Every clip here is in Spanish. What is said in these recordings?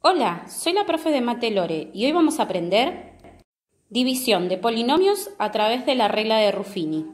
Hola, soy la profe de Mate Lore y hoy vamos a aprender división de polinomios a través de la regla de Ruffini.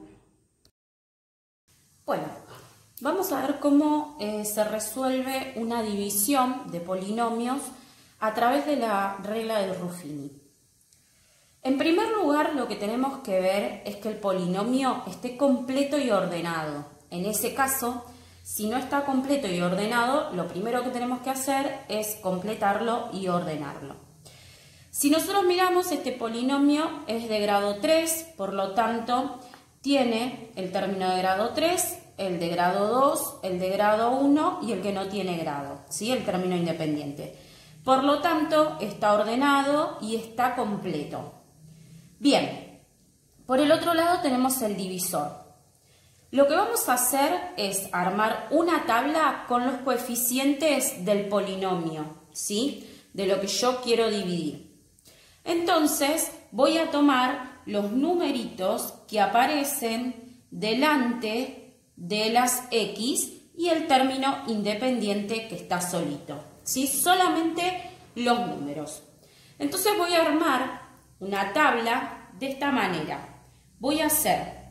Bueno, vamos a ver cómo se resuelve una división de polinomios a través de la regla de Ruffini. En primer lugar, lo que tenemos que ver es que el polinomio esté completo y ordenado. En ese caso, si no está completo y ordenado, lo primero que tenemos que hacer es completarlo y ordenarlo. Si nosotros miramos, este polinomio es de grado 3, por lo tanto, tiene el término de grado 3, el de grado 2, el de grado 1 y el que no tiene grado, ¿sí? El término independiente. Por lo tanto, está ordenado y está completo. Bien, por el otro lado tenemos el divisor. Lo que vamos a hacer es armar una tabla con los coeficientes del polinomio, ¿sí? De lo que yo quiero dividir. Entonces, voy a tomar los numeritos que aparecen delante de las X y el término independiente que está solito, ¿sí? Solamente los números. Entonces voy a armar una tabla de esta manera. Voy a hacer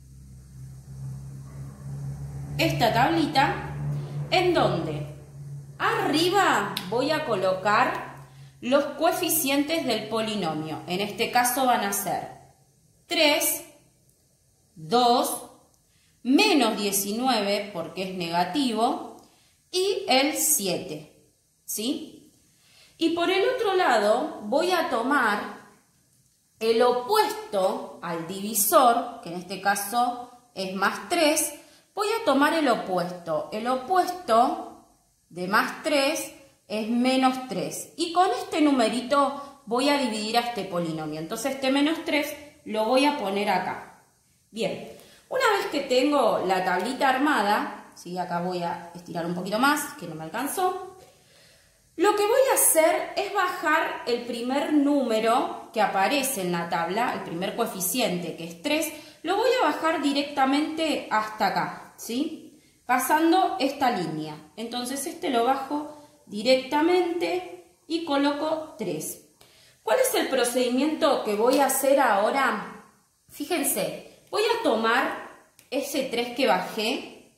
esta tablita en donde arriba voy a colocar los coeficientes del polinomio. En este caso van a ser 3, 2, menos 19 porque es negativo y el 7, ¿sí? Y por el otro lado voy a tomar el opuesto al divisor, que en este caso es más 3, voy a tomar el opuesto. El opuesto de más 3 es menos 3. Y con este numerito voy a dividir a este polinomio. Entonces este menos 3 lo voy a poner acá. Bien, una vez que tengo la tablita armada, ¿sí? Acá voy a estirar un poquito más, que no me alcanzó. Lo que voy a hacer es bajar el primer número que aparece en la tabla, el primer coeficiente, que es 3, lo voy a bajar directamente hasta acá, ¿sí? Pasando esta línea. Entonces este lo bajo directamente y coloco 3. ¿Cuál es el procedimiento que voy a hacer ahora? Fíjense, voy a tomar ese 3 que bajé,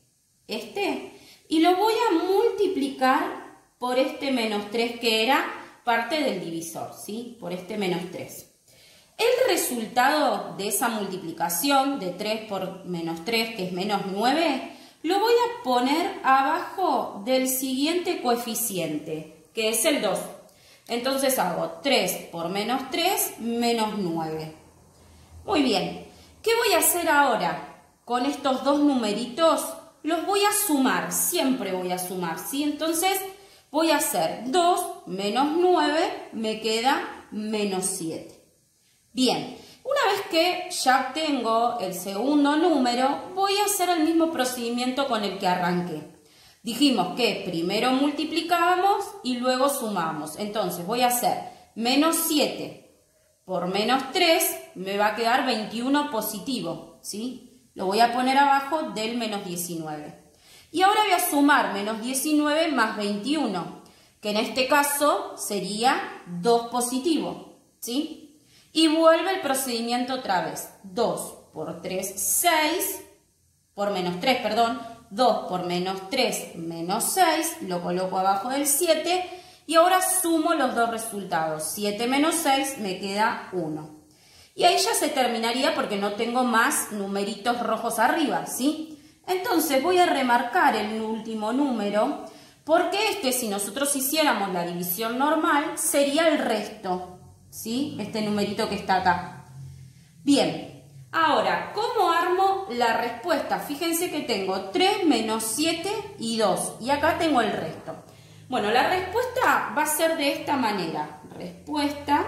y lo voy a multiplicar por este menos 3 que era parte del divisor, ¿sí? Por este menos 3. El resultado de esa multiplicación de 3 por menos 3, que es menos 9, lo voy a poner abajo del siguiente coeficiente, que es el 2. Entonces hago 3 por menos 3, menos 9. Muy bien. ¿Qué voy a hacer ahora? Con estos dos numeritos los voy a sumar. Siempre voy a sumar, ¿sí? Entonces voy a hacer 2 menos 9, me queda menos 7. Bien, una vez que ya tengo el segundo número, voy a hacer el mismo procedimiento con el que arranqué. Dijimos que primero multiplicábamos y luego sumamos. Entonces voy a hacer menos 7 por menos 3, me va a quedar 21 positivo, ¿sí? Lo voy a poner abajo del menos 19. Y ahora voy a sumar menos 19 más 21, que en este caso sería 2 positivo, ¿sí? Y vuelve el procedimiento otra vez. 2 por 3, 6, por menos 3, perdón. 2 por menos 3, menos 6, lo coloco abajo del 7 y ahora sumo los dos resultados. 7 menos 6 me queda 1. Y ahí ya se terminaría porque no tengo más numeritos rojos arriba, ¿sí? Entonces voy a remarcar el último número porque si nosotros hiciéramos la división normal, sería el resto, ¿sí? Este numerito que está acá. Bien, ahora, ¿cómo armo la respuesta? Fíjense que tengo 3 menos 7 y 2. Y acá tengo el resto. Bueno, la respuesta va a ser de esta manera. Respuesta.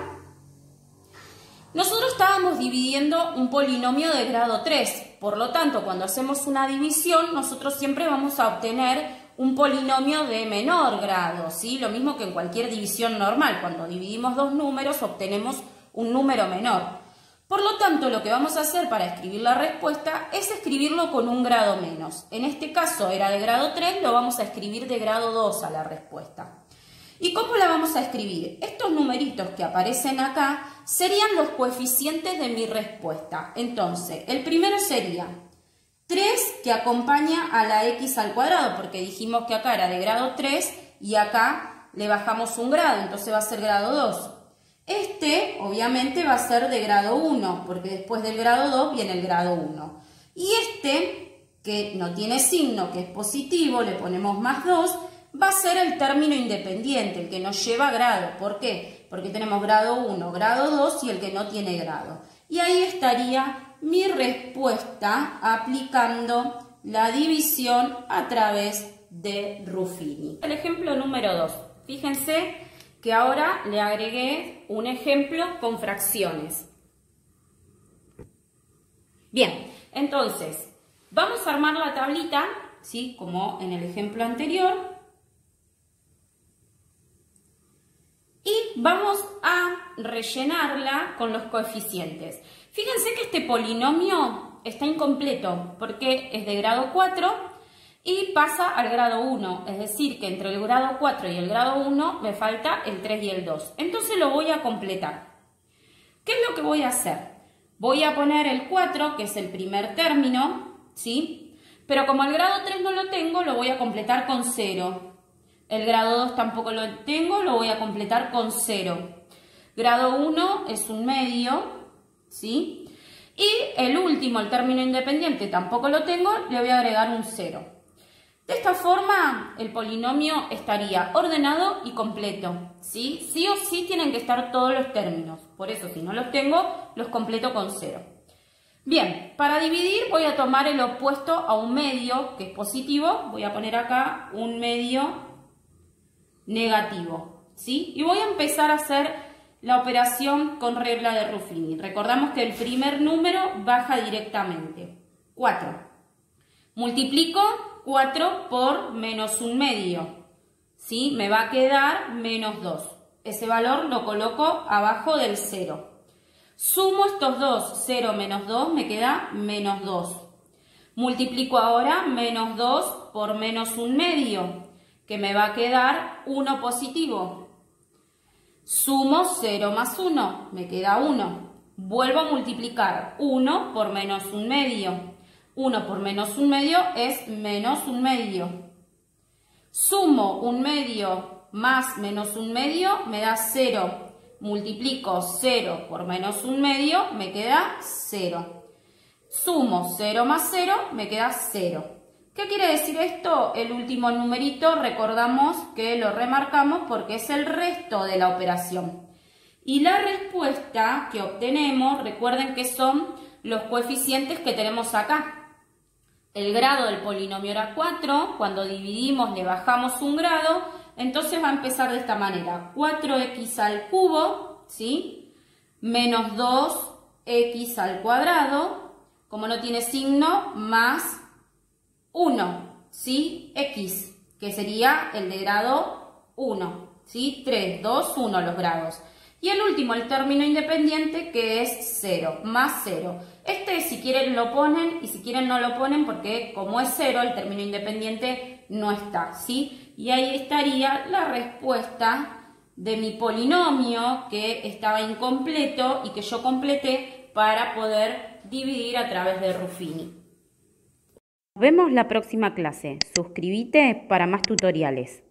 Nosotros estábamos dividiendo un polinomio de grado 3. Por lo tanto, cuando hacemos una división, nosotros siempre vamos a obtener un polinomio de menor grado, ¿sí? Lo mismo que en cualquier división normal. Cuando dividimos dos números, obtenemos un número menor. Por lo tanto, lo que vamos a hacer para escribir la respuesta es escribirlo con un grado menos. En este caso era de grado 3, lo vamos a escribir de grado 2 a la respuesta. ¿Y cómo la vamos a escribir? Estos numeritos que aparecen acá serían los coeficientes de mi respuesta. Entonces, el primero sería 3 que acompaña a la x al cuadrado, porque dijimos que acá era de grado 3 y acá le bajamos un grado, entonces va a ser grado 2. Este, obviamente, va a ser de grado 1, porque después del grado 2 viene el grado 1. Y este, que no tiene signo, que es positivo, le ponemos más 2, va a ser el término independiente, el que nos lleva a grado. ¿Por qué? Porque tenemos grado 1, grado 2 y el que no tiene grado. Y ahí estaría mi respuesta aplicando la división a través de Ruffini. El ejemplo número 2. Fíjense que ahora le agregué un ejemplo con fracciones. Bien, entonces vamos a armar la tablita, ¿sí? Como en el ejemplo anterior. Y vamos a rellenarla con los coeficientes. Fíjense que este polinomio está incompleto porque es de grado 4 y pasa al grado 1. Es decir, que entre el grado 4 y el grado 1 me falta el 3 y el 2. Entonces lo voy a completar. ¿Qué es lo que voy a hacer? Voy a poner el 4, que es el primer término, ¿sí? Pero como el grado 3 no lo tengo, lo voy a completar con 0. El grado 2 tampoco lo tengo, lo voy a completar con 0. Grado 1 es un medio, ¿sí? Y el último, el término independiente, tampoco lo tengo, le voy a agregar un 0. De esta forma, el polinomio estaría ordenado y completo, ¿sí? Sí o sí tienen que estar todos los términos. Por eso, si no los tengo, los completo con 0. Bien, para dividir voy a tomar el opuesto a un medio, que es positivo. Voy a poner acá un medio negativo, ¿sí? Y voy a empezar a hacer la operación con regla de Ruffini. Recordamos que el primer número baja directamente. 4. Multiplico 4 por menos un medio, ¿sí? Me va a quedar menos 2. Ese valor lo coloco abajo del 0. Sumo estos dos, 0 menos 2, me queda menos 2. Multiplico ahora menos 2 por menos un medio, que me va a quedar 1 positivo. Sumo 0 más 1, me queda 1. Vuelvo a multiplicar 1 por menos un medio. 1 por menos un medio es menos un medio. Sumo un medio más menos un medio, me da 0. Multiplico 0 por menos un medio, me queda 0. Sumo 0 más 0, me queda 0. ¿Qué quiere decir esto? El último numerito, recordamos que lo remarcamos porque es el resto de la operación. Y la respuesta que obtenemos, recuerden que son los coeficientes que tenemos acá. El grado del polinomio era 4, cuando dividimos le bajamos un grado, entonces va a empezar de esta manera. 4x al cubo, ¿sí? Menos 2x al cuadrado, como no tiene signo, más 1, ¿sí? X, que sería el de grado 1, ¿sí? 3, 2, 1 los grados. Y el último, el término independiente, que es 0, más 0. Este, si quieren, lo ponen y si quieren, no lo ponen porque como es 0, el término independiente no está, ¿sí? Y ahí estaría la respuesta de mi polinomio que estaba incompleto y que yo completé para poder dividir a través de Ruffini. Nos vemos la próxima clase. Suscríbete para más tutoriales.